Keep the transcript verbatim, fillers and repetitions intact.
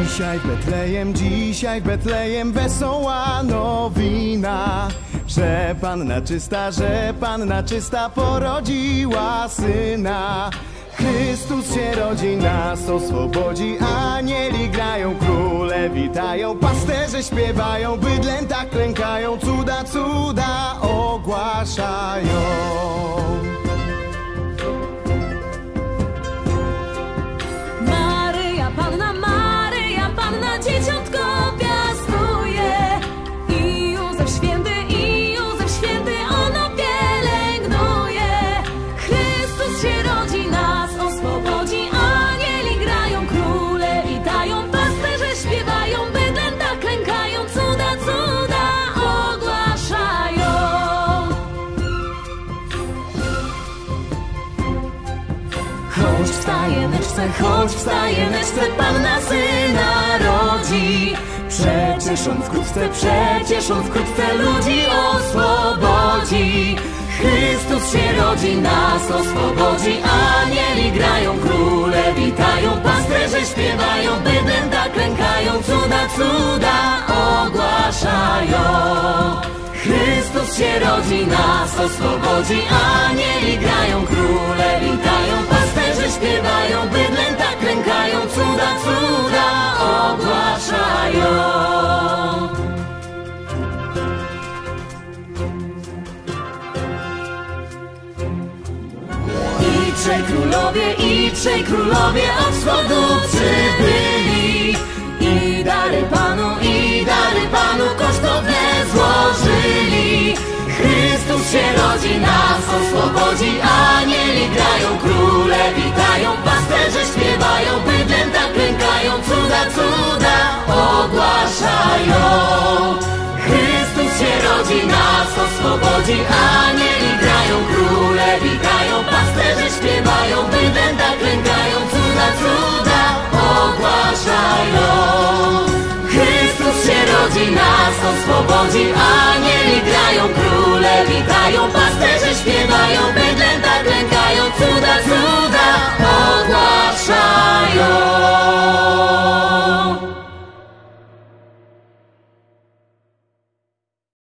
Dzisiaj w Betlejem, dzisiaj w Betlejem wesoła nowina, że Panna czysta, że Panna czysta porodziła Syna. Chrystus się rodzi, nas oswobodzi, anieli grają, króle witają, pasterze śpiewają, bydlęta klękają, cuda, cuda ogłaszają. Maryja Panna, Maryja Panna, dzieciątko piastuje. I Józef święty, i Józef święty, ono pielęgnuje. Chrystus się rodzi, nas oswobodzi, anieli grają, króle witają, pasterze śpiewają, bydlęta klękają, cuda, cuda ogłaszają. Choć w stajeneczce, choć w stajeneczce Panna Syna rodzi, przecież On wkrótce, przecież On wkrótce ludzi oswobodzi. Chrystus się rodzi, nas oswobodzi, anieli grają, króle witają, pasterze śpiewają, bydlęta klękają, cuda, cuda ogłaszają. Chrystus się rodzi, nas oswobodzi, anieli grają, króle witają, pasterze śpiewają, bydlęta klękają, cuda, cuda ogłaszają. I trzej królowie, i trzej królowie od wschodu przybyli, i dary Panu, i dary Panu kosztowne złożyli. Chrystus się rodzi, nas oswobodzi, anieli grają, króle witają, pasterze śpiewają, bydlęta klękają, cuda, cuda ogłaszają. Chrystus się rodzi, nas oswobodzi, anieli grają, króle witają, pasterze śpiewają, bydlęta klękają, cuda, cuda ogłaszają. Chrystus się rodzi, nas oswobodzi, anieli grają, króle